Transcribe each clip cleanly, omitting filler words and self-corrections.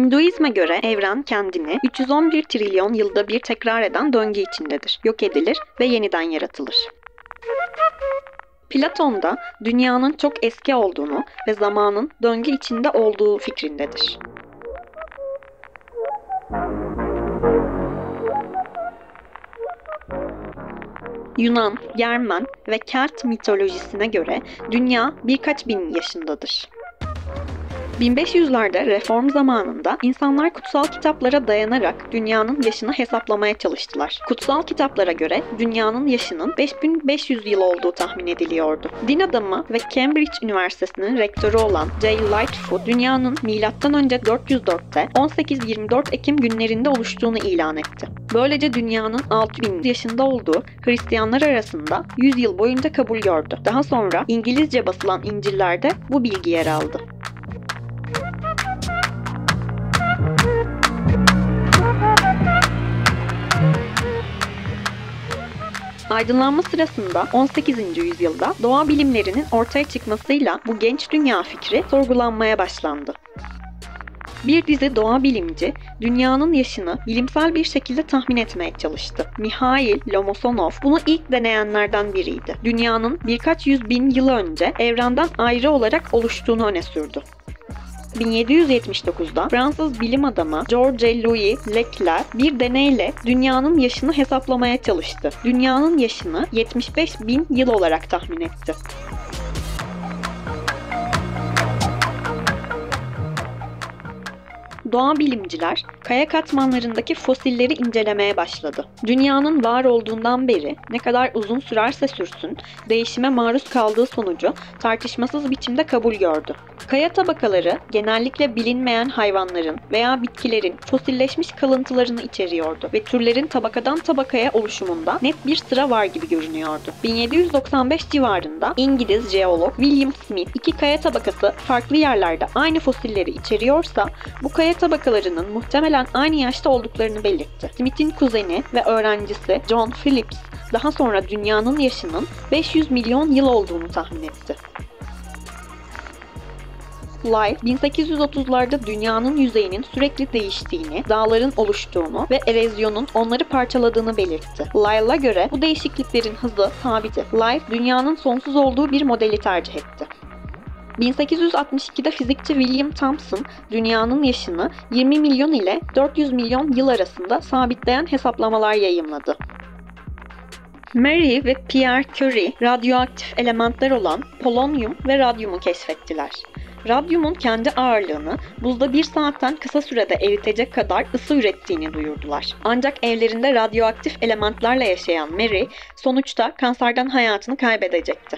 Hinduizme göre evren kendini 311 trilyon yılda bir tekrar eden döngü içindedir. Yok edilir ve yeniden yaratılır. Platon da dünyanın çok eski olduğunu ve zamanın döngü içinde olduğu fikrindedir. Yunan, Germen ve Kelt mitolojisine göre dünya birkaç bin yaşındadır. 1500'lerde reform zamanında insanlar kutsal kitaplara dayanarak dünyanın yaşını hesaplamaya çalıştılar. Kutsal kitaplara göre dünyanın yaşının 5500 yıl olduğu tahmin ediliyordu. Din adamı ve Cambridge Üniversitesi'nin rektörü olan J. Lightfoot, dünyanın MÖ 404'te 18-24 Ekim günlerinde oluştuğunu ilan etti. Böylece dünyanın 6000 yaşında olduğu Hristiyanlar arasında 100 yıl boyunca kabul gördü. Daha sonra İngilizce basılan İncil'lerde bu bilgi yer aldı. Aydınlanma sırasında 18. yüzyılda doğa bilimlerinin ortaya çıkmasıyla bu genç dünya fikri sorgulanmaya başlandı. Bir dizi doğa bilimci dünyanın yaşını bilimsel bir şekilde tahmin etmeye çalıştı. Mihail Lomonosov bunu ilk deneyenlerden biriydi. Dünyanın birkaç yüz bin yıl önce evrenden ayrı olarak oluştuğunu öne sürdü. 1779'da Fransız bilim adamı Georges-Louis Leclerc bir deneyle dünyanın yaşını hesaplamaya çalıştı. Dünyanın yaşını 75 bin yıl olarak tahmin etti. Doğa bilimciler kaya katmanlarındaki fosilleri incelemeye başladı. Dünyanın var olduğundan beri ne kadar uzun sürerse sürsün değişime maruz kaldığı sonucu tartışmasız biçimde kabul gördü. Kaya tabakaları genellikle bilinmeyen hayvanların veya bitkilerin fosilleşmiş kalıntılarını içeriyordu ve türlerin tabakadan tabakaya oluşumunda net bir sıra var gibi görünüyordu. 1795 civarında İngiliz jeolog William Smith iki kaya tabakası farklı yerlerde aynı fosilleri içeriyorsa bu kaya tabakalarının muhtemelen aynı yaşta olduklarını belirtti. Smith'in kuzeni ve öğrencisi John Phillips daha sonra dünyanın yaşının 500 milyon yıl olduğunu tahmin etti. Lyell, 1830'larda dünyanın yüzeyinin sürekli değiştiğini, dağların oluştuğunu ve erozyonun onları parçaladığını belirtti. Lyell'a göre bu değişikliklerin hızı sabiti. Lyell, dünyanın sonsuz olduğu bir modeli tercih etti. 1862'de fizikçi William Thomson, dünyanın yaşını 20 milyon ile 400 milyon yıl arasında sabitleyen hesaplamalar yayımladı. Marie ve Pierre Curie, radyoaktif elementler olan polonyum ve radyumu keşfettiler. Radyumun kendi ağırlığını buzda 1 saatten kısa sürede eritecek kadar ısı ürettiğini duyurdular. Ancak evlerinde radyoaktif elementlerle yaşayan Marie, sonuçta kanserden hayatını kaybedecekti.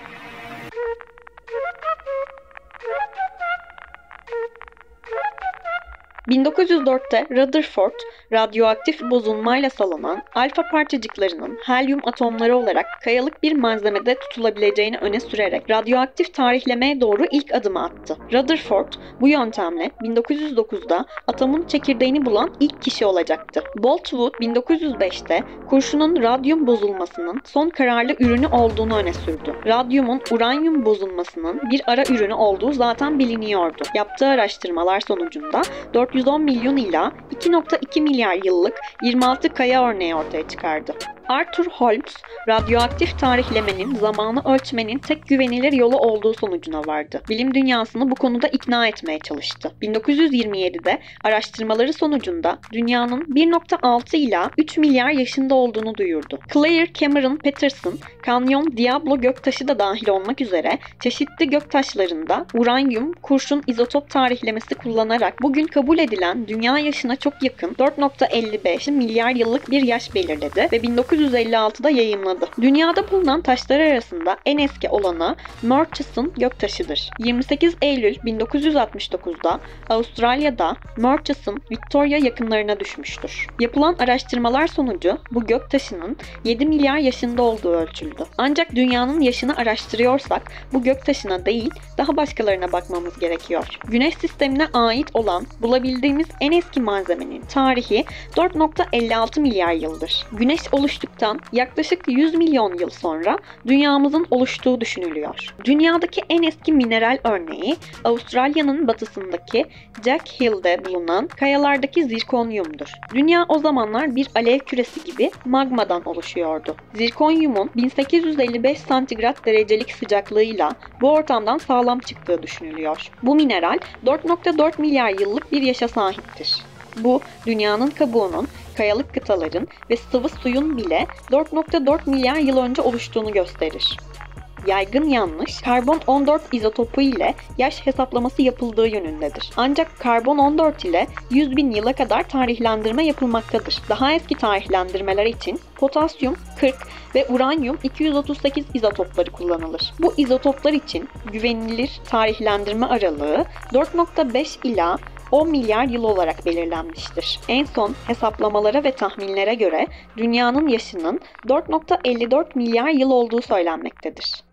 1904'te Rutherford, radyoaktif bozulmayla salınan alfa parçacıklarının helyum atomları olarak kayalık bir malzemede tutulabileceğini öne sürerek radyoaktif tarihlemeye doğru ilk adımı attı. Rutherford, bu yöntemle 1909'da atomun çekirdeğini bulan ilk kişi olacaktı. Boltzwood, 1905'te kurşunun radyum bozulmasının son kararlı ürünü olduğunu öne sürdü. Radyumun uranyum bozulmasının bir ara ürünü olduğu zaten biliniyordu. Yaptığı araştırmalar sonucunda 410 milyon ila 2,2 milyar yıllık 26 kaya örneği ortaya çıkardı. Arthur Holmes, radyoaktif tarihlemenin zamanı ölçmenin tek güvenilir yolu olduğu sonucuna vardı. Bilim dünyasını bu konuda ikna etmeye çalıştı. 1927'de araştırmaları sonucunda dünyanın 1,6 ila 3 milyar yaşında olduğunu duyurdu. Claire Cameron Patterson, Canyon Diablo göktaşı da dahil olmak üzere çeşitli göktaşlarında uranyum, kurşun izotop tarihlemesi kullanarak bugün kabul edilen dünya yaşına çok yakın 4,55 milyar yıllık bir yaş belirledi ve 1956'da yayımladı. Dünyada bulunan taşlar arasında en eski olanı Murchison göktaşıdır. 28 Eylül 1969'da Avustralya'da Murchison, Victoria yakınlarına düşmüştür. Yapılan araştırmalar sonucu bu göktaşının 7 milyar yaşında olduğu ölçüldü. Ancak dünyanın yaşını araştırıyorsak bu göktaşına değil daha başkalarına bakmamız gerekiyor. Güneş sistemine ait olan bulabildiğimiz en eski malzemenin tarihi 4,56 milyar yıldır. Güneş oluştuktan oluştuktan yaklaşık 100 milyon yıl sonra dünyamızın oluştuğu düşünülüyor. Dünyadaki en eski mineral örneği Avustralya'nın batısındaki Jack Hill'de bulunan kayalardaki zirkonyumdur. Dünya o zamanlar bir alev küresi gibi magmadan oluşuyordu. Zirkonyumun 1855 santigrat derecelik sıcaklığıyla bu ortamdan sağlam çıktığı düşünülüyor. Bu mineral 4,4 milyar yıllık bir yaşa sahiptir. Bu, dünyanın kabuğunun, kayalık kıtaların ve sıvı suyun bile 4,4 milyar yıl önce oluştuğunu gösterir. Yaygın yanlış, karbon-14 izotopu ile yaş hesaplaması yapıldığı yönündedir. Ancak karbon-14 ile 100 bin yıla kadar tarihlendirme yapılmaktadır. Daha eski tarihlendirmeler için potasyum 40 ve uranyum 238 izotopları kullanılır. Bu izotoplar için güvenilir tarihlendirme aralığı 4,5 ila 10 milyar yıl olarak belirlenmiştir. En son hesaplamalara ve tahminlere göre dünyanın yaşının 4,54 milyar yıl olduğu söylenmektedir.